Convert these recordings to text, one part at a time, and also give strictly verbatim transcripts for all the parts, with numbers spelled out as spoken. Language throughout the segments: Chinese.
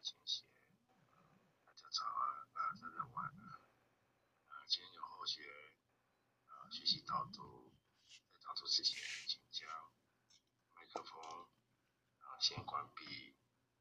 前些，大家早啊，大家的晚啊。啊，今天有后学啊，学习导读，在导读之前，请将麦克风啊先关闭。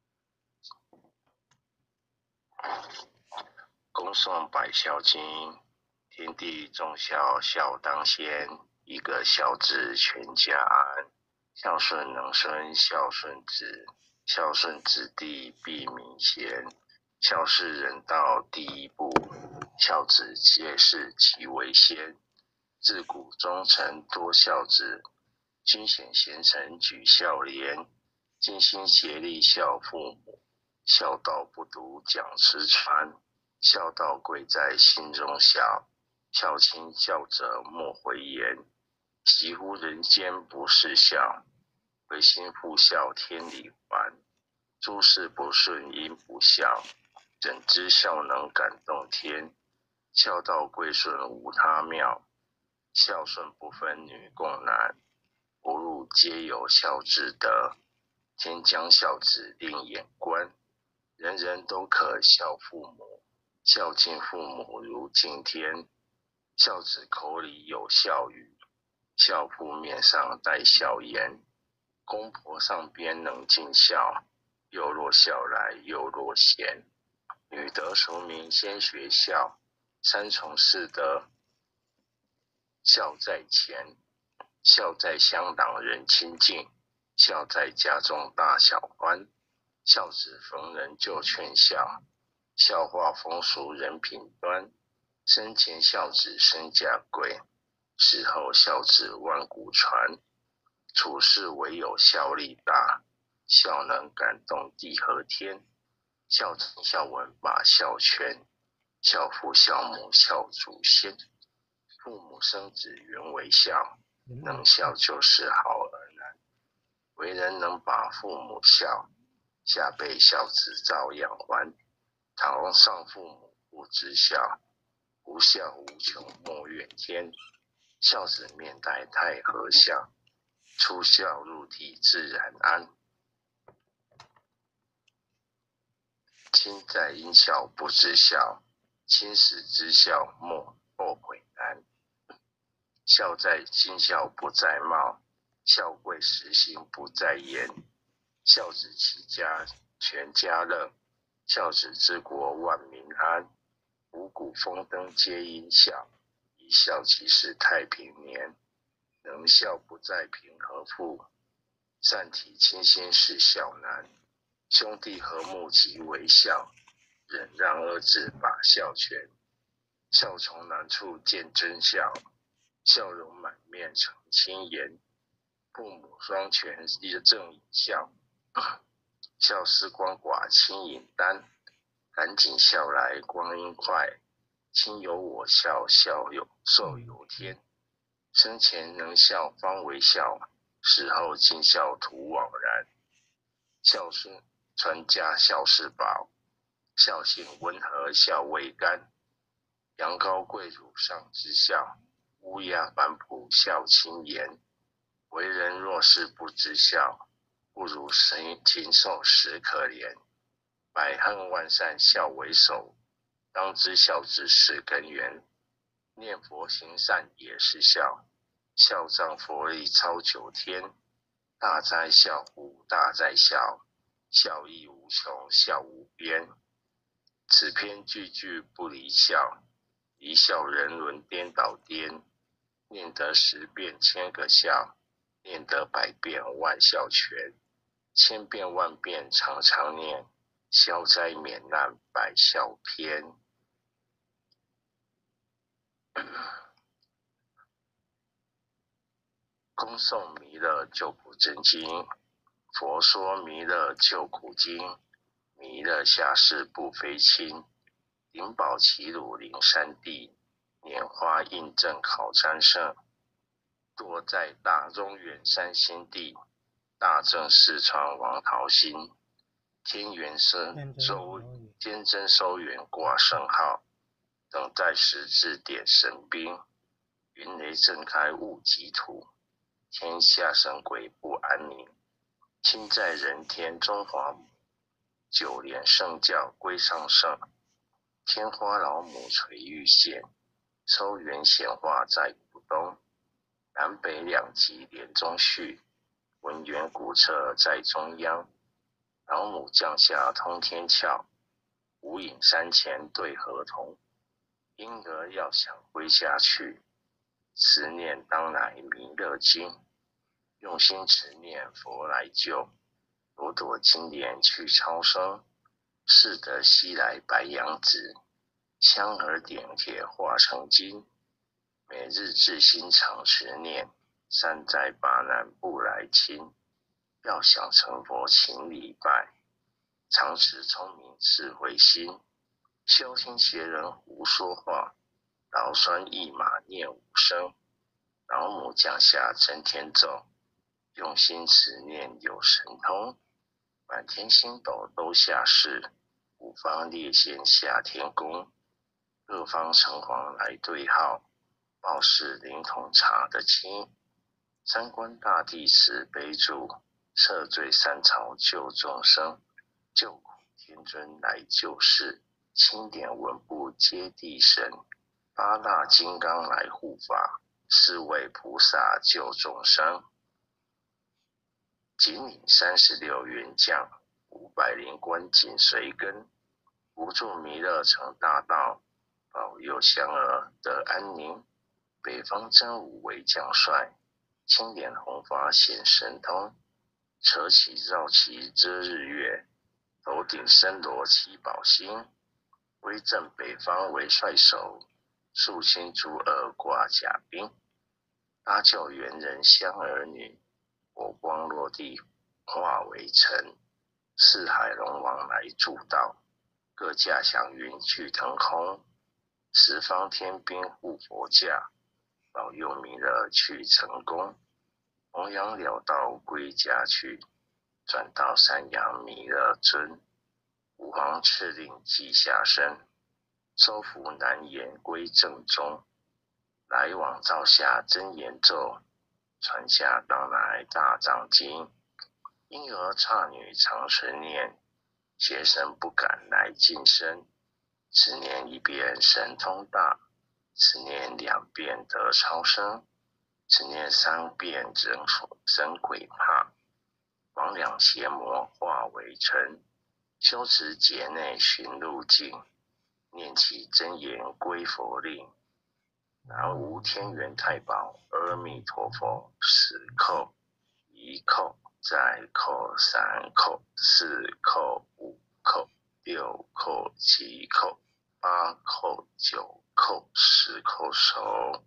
恭送百孝经，天地众孝，孝当先。一个孝字，全家安。孝顺能生孝顺子，孝顺子弟必名贤。孝是人道第一步，孝子皆是其为先。自古忠臣多孝子，君显贤臣举孝廉。尽心竭力孝父母，孝道不独讲师传。孝道贵在心中孝，孝亲孝者莫讳言。习乎人间不是孝，唯心复孝天理还。诸事不顺因不孝，怎知孝能感动天？孝道归顺无他妙，孝顺不分女共男。不入皆有孝之德，天将孝子令眼观。人人都可孝父母，孝敬父母如敬天。孝子口里有孝语，孝父面上带孝颜。公婆上边能尽孝，幼若孝来幼若贤。女德淑名先学孝，三从四德孝在前。孝在乡党人亲近，孝在家中大小欢。孝子逢人就劝孝，孝化风俗人品端。生前孝子身价贵，死后孝子万古传。处事唯有孝力大，孝能感动地和天。孝成孝文把孝全，孝父孝母孝祖先。父母生子原为孝，能孝就是好而难。为人能把父母孝，下辈孝子照样还。倘上父母不知孝，无孝无穷莫怨天。孝子面带太和孝，出孝入地自然安。亲在因孝不知孝，亲时知孝莫后悔难。孝在今孝不在貌，孝贵实行不在言。孝子齐家全家乐，孝子治国万民安。五谷丰登皆因孝，以孝即是太平年。能孝不在贫和富，善体亲心是孝难。兄弟和睦即为孝，忍让二字把孝全。孝从难处见真孝，笑容满面成亲颜。父母双全正以孝，孝思光寡亲引单。赶紧孝来光阴快，亲有我孝，孝有寿有天。生前能孝方为孝，死后尽孝徒枉然。孝顺传家孝是宝，孝性温和孝未干。羊羔贵乳上知孝，乌鸦反哺孝亲颜。为人若是不知孝，不如禽兽实可怜。百恨万善孝为首，当知孝之是根源。念佛行善也是孝，孝仗佛力超九天。大哉孝乎大哉孝，孝义无穷孝无边。此篇句句不离孝，离孝人伦颠倒颠。念得十遍千个孝，念得百遍万孝全。千遍万遍常常念，消灾免难百孝篇。恭诵弥勒救苦真经。佛说弥勒救苦经，弥勒下世不非亲。灵宝齐鲁灵山地，拈花印证考瞻圣。多在大中原山心地，大正四川王桃心。天元生收天真收元挂圣号，等待时至点神兵。云雷震开雾即土，天下神鬼不安宁。亲在人天中华母， 九连圣教归上圣。天花老母垂玉线，抽元显化在股东。南北两极连中续，文渊古册在中央。老母降下通天窍，无影山前对河童。婴儿要想归家去，慈念当来弥勒经。用心持念佛来救，朵朵金莲去超生。是得西来白羊子，香儿点铁化成金。每日至心常持念，三灾八难不来侵。要想成佛勤礼拜，常持聪明智慧心。修听邪人胡说话，劳酸一马念无声。老母降下真天咒，用心持念有神通。满天星斗都下世，五方列仙下天宫。各方城隍来对号，报是灵通查得清。三官大帝慈悲助，赦罪三朝救众生。救苦天尊来救世，清点文部接地神。八大金刚来护法，四位菩萨救众生。紧领三十六员将，五百灵官紧随跟。无助弥勒成大道，保佑香儿得安宁。北方真武为将帅，青脸红发显神通。扯旗绕旗遮日月，头顶森罗七宝星。威震北方为帅首，肃清诸恶挂甲兵。搭救猿人香儿女，火光落地化为尘。四海龙王来助道，各驾祥云去腾空。十方天兵护佛驾，保佑弥勒去成功。弘扬了道归家去，转到三阳弥勒尊。吾皇敕令记下身，收服难言归正中。来往照下真言咒，传下当来大藏经。婴儿刹女常持念，邪神不敢来近身。此念一遍神通大，此念两遍得超生，此念三遍人神鬼怕。魍魉邪魔化为尘，修持劫内寻路径。念其真言归佛令，南无天元太保阿弥陀佛。十叩，一叩，再叩，三叩，四叩，五叩，六叩，七叩，八叩，九叩，十叩首。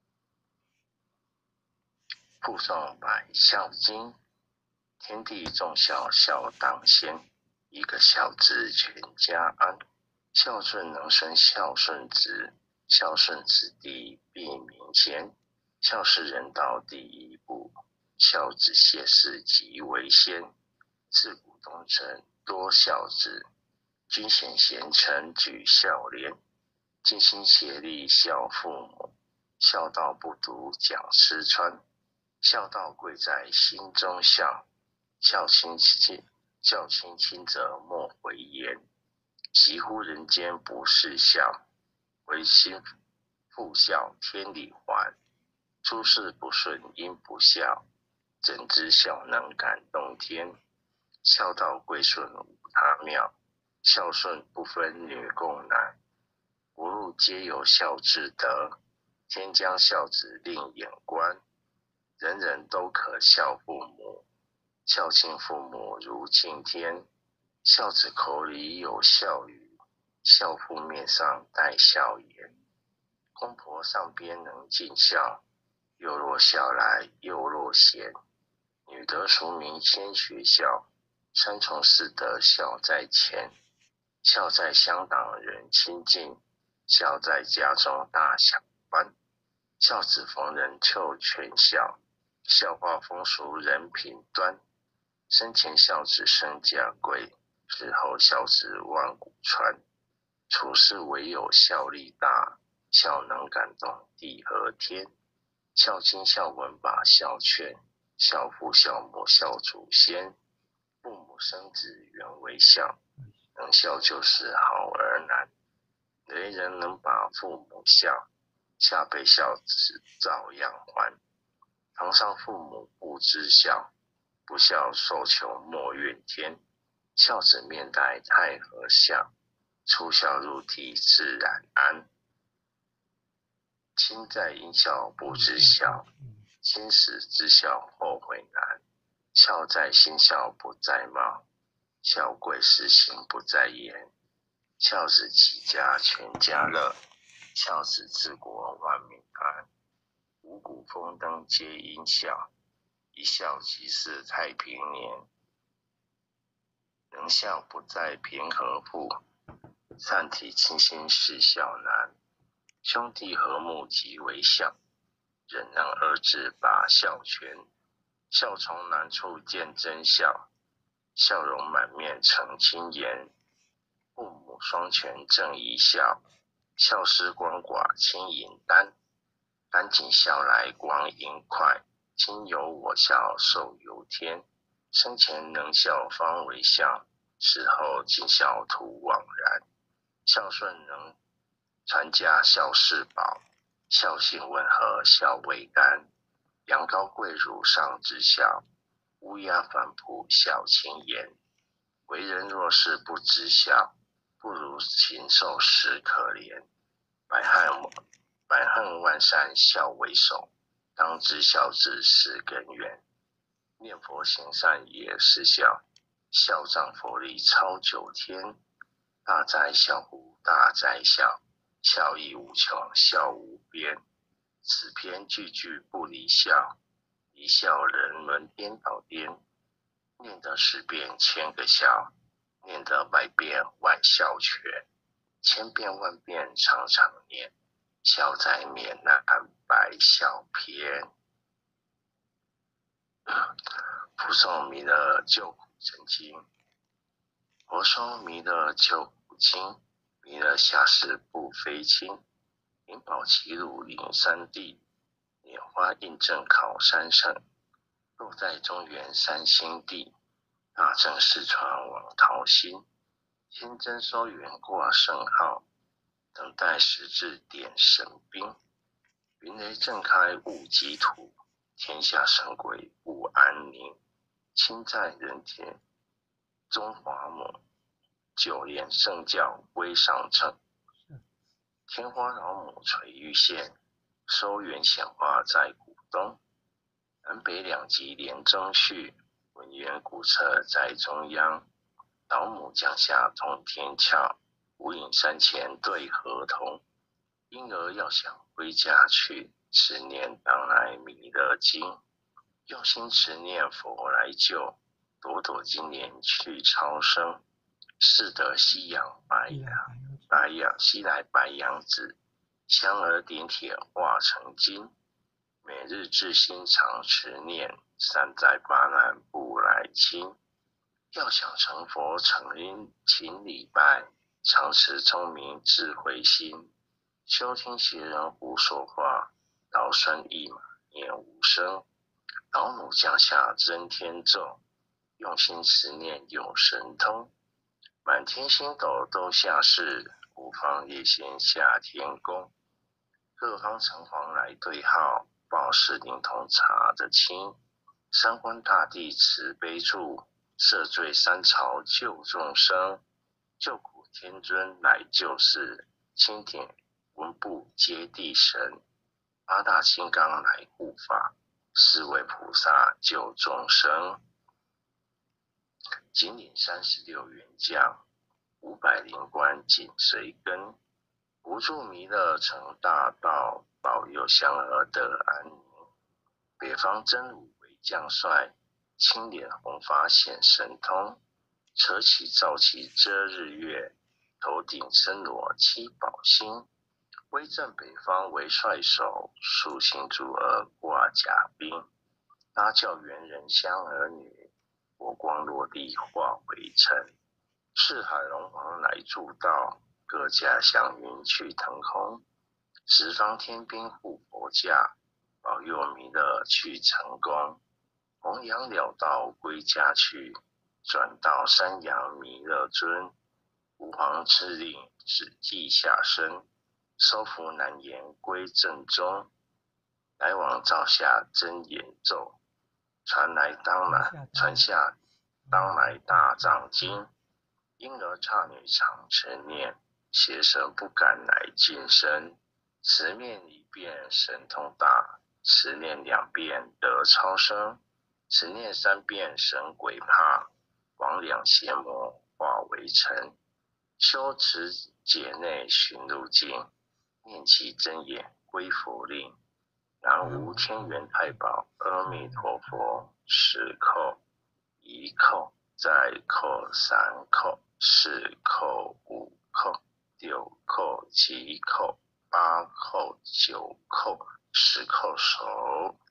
附诵百孝经。天地众孝，孝当先。一个孝字全家安。孝顺能生孝顺子，孝顺子弟必名贤。孝是人道第一步，孝子谢氏即为先。自古东征多孝子，君显贤臣举孝廉。尽心竭力孝父母，孝道不独讲师传。孝道贵在心中孝，孝亲亲孝亲亲者莫讳言。习乎人间不是孝，唯心复孝天理还。诸事不顺因不孝，怎知孝能感动天？孝道贵顺无他妙，孝顺不分女共男。无路皆有孝之德，天将孝子令眼观。人人都可孝父母，孝敬父母如敬天。孝子口里有孝语，孝父面上带孝颜。公婆上边能尽孝，幼若孝来幼若贤。女德淑名先学孝，三从四德孝在前。孝在乡党人亲近，孝在家中大享欢。孝子逢人求全孝，孝化风俗人品端。生前孝子身价贵，死后孝子万古传。处事唯有孝力大，孝能感动地和天。孝经孝文把孝劝，孝父孝母孝祖先。父母生子原为孝，能孝就是好儿男。为人能把父母孝，下辈孝子照样还。堂上父母不知孝，不孝受穷莫怨天。孝子面带太和孝，出孝入地自然安。亲在因孝不知孝，亲死知孝后悔难。孝在心孝不在貌，孝贵实行不在言。孝子齐家全家乐，孝子治国万民安。五谷丰登皆因孝，一孝即是太平年。能孝不在贫和富，善体亲心是孝难。兄弟和睦即为孝，忍让二字把孝全。孝从难处见真孝，笑容满面成亲颜。父母双全正一孝，孝思鳏寡轻盈担。赶紧孝来光阴快，亲有我孝寿由天。生前能孝方为孝，死后尽孝徒枉然。孝顺能传家孝事宝，孝行温和孝未干。羊羔跪乳上知孝，乌鸦反哺孝亲言。为人若是不知孝，不如禽兽实可怜。百害百恨万善孝为首，当知孝字是根源。念佛行善也是孝，孝仗佛力超九天。大哉孝乎大哉孝，孝义无穷孝无边。此篇句句不离孝，离孝人伦颠倒颠。念得十遍千个孝，念得百遍万孝全。千遍万遍常常念，孝在免难百孝篇。复诵弥勒救苦真经。佛说弥勒救苦经，弥勒下世不非亲。灵宝齐鲁灵山地，拈花印证考三圣。落在中原三星地，大正四传往桃心。天真收元挂圣号，等待时至点神兵。云雷震开雾积土，天下神鬼不安宁。亲在人间中华母，九连圣教归上乘。天花老母垂玉线，收元显化在古东。南北两极连中续，文渊古册在中央。老母降下通天桥，无影山前对河童。婴儿要想归家去，持念当来弥勒经。用心持念佛来救，朵朵金莲去超生。是得西洋白羊，白羊西来白羊子，香儿点铁化成金。每日至心常持念，三载八难不来亲。要想成佛成因，勤礼拜，常持聪明智慧心。休听邪人胡说话，劳孙一马念无声。老母降下真天咒，用心持念有神通。满天星斗都下世，五方列仙下天宫。各方城隍来对号，报事灵通查得清。三官大帝慈悲助，赦罪三朝救众生。救苦天尊来救世，钦点文部接地神。八大金刚来护法，四位菩萨救众生。金领三十六员将，五百灵官紧随跟。无助弥勒成大道，保佑香儿得安宁。北方真武为将帅，青脸红发显神通。车旗皂旗遮日月，头顶身裸七宝星。威震北方为帅首，竖行主儿挂甲兵。搭教猿人香儿女，佛光落地化为尘。四海龙王来助道，各家祥云去腾空。十方天兵护佛驾，保佑弥勒去成功。弘扬了道归家去， 转到山阳弥勒尊，吾皇敕令，旨记下生，收服南延归正中。来往照下真言咒，传来当来传下当来大藏经。婴儿刹女常成念，邪神不敢来近身。十念一遍神通大，十念两遍得超生，十念三遍神鬼怕，魍魉邪魔化为尘。修持解内寻路径，念其真言归佛令。南无天元太保阿弥陀佛，十叩，一叩，再叩三叩，四叩五叩，六叩七叩，八叩九叩，十叩首。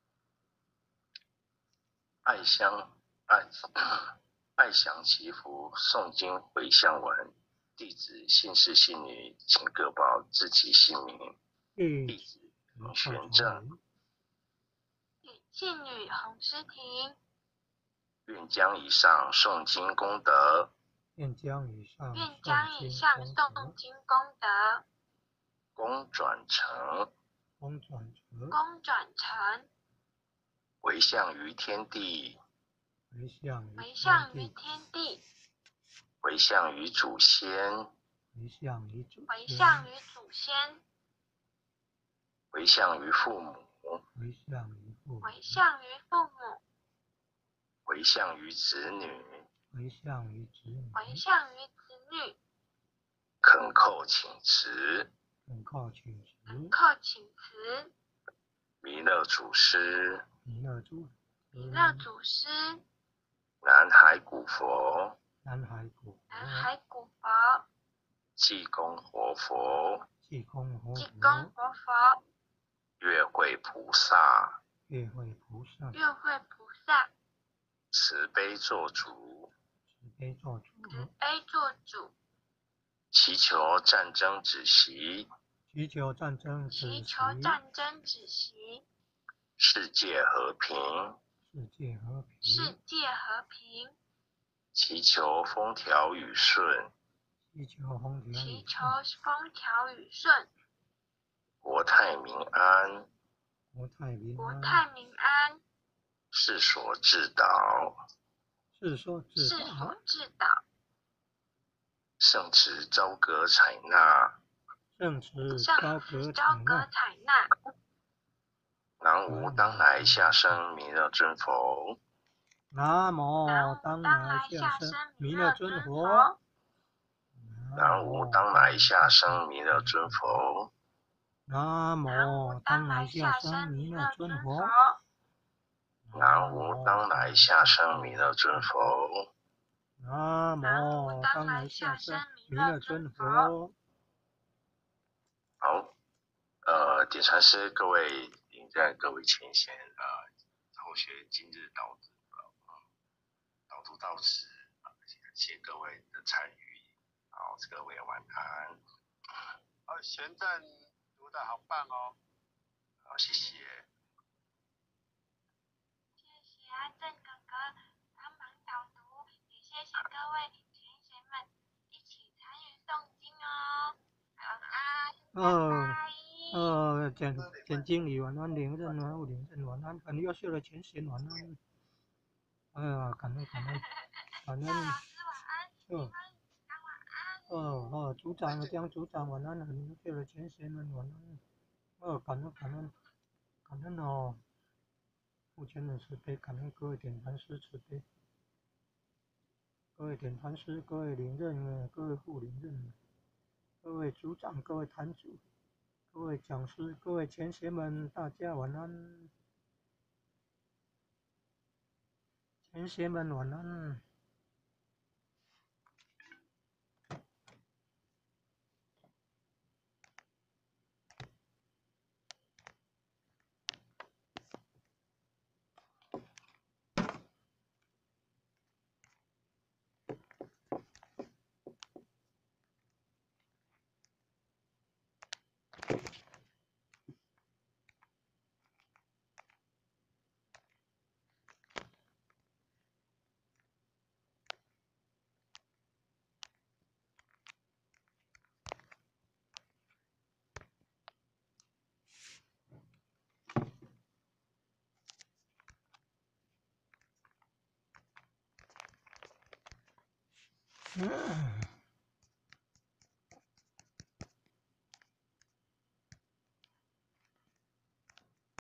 爱香爱爱祥祈福诵经回向文，弟子姓氏姓名，请各报自己姓名。弟子林玄正， 姓女洪诗婷， 愿将以上诵经功德， 愿将以上愿将以上诵经功德， 功转成， 功转成， 功转成， 回向于天地， 回向于回向于天地， 回向于祖先， 回向于祖回向于祖先， 回向于父母， 回向于父母， 回向于父母， 回向于子女， 回向于子女， 回向于子女， 恳叩请辞， 恳叩请辞， 恳叩请辞， 弥勒祖师， 弥勒祖弥勒祖师， 南海古佛， 南海古南海古佛， 济公活佛， 济公活济公活佛， 月慧菩萨， 月慧菩萨， 月慧菩萨， 慈悲做主， 慈悲做主， 慈悲做主， 祈求战争止息， 祈求战争止息， 祈求战争止息， 世界和平， 世界和平， 世界和平， 祈求风调雨顺， 祈求风调雨祈求顺， 风调雨顺， 国泰民安， 国泰民安， 国泰民安， 世所至导， 世所至世导， 所至导， 圣旨朝歌采纳， 圣旨圣高旨阁朝歌采纳， 采纳， 南无当来下生弥勒尊佛， 南无南无当当来下来下生生弥勒弥勒尊尊佛， 佛， 南无当来下生弥勒尊佛， 南南无无当当来来下下生生弥勒弥勒尊尊佛， 佛， 南无当来下生弥勒尊佛， 南无当来下生弥勒尊佛。 好，呃，点传师各位领在各位前贤呃，后学今日导读呃导读到此啊，感谢各位的参与，好，各位晚安。 哦，玄正读的好棒哦。 好，谢谢。 谢谢安正哥哥帮忙导读，也谢谢各位同学们一起参与诵经哦。晚安， 呃拜拜。 呃，简简经理晚安，连任晚安，连任晚安，很优秀的前贤晚安。哎呀，感恩感恩感恩。 老师晚安， 嗯。 晚安。 哦哦，组长江组长晚安，很优秀的前贤们晚安。哦，感恩感恩感恩哦。父亲的慈悲，感恩各位点传师慈悲，各位点传师，各位领任，各位副领任，各位组长，各位坛主，各位讲师，各位前贤们，大家晚安。前贤们晚安。 嗯